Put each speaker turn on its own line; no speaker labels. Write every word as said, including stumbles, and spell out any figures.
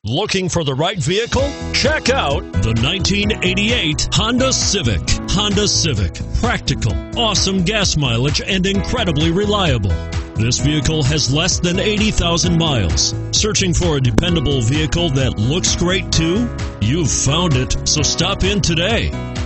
Looking for the right vehicle? Check out the nineteen eighty-eight Honda Civic. Honda Civic. Practical, awesome gas mileage, and incredibly reliable. This vehicle has less than eighty thousand miles. Searching for a dependable vehicle that looks great too? You've found it, so stop in today.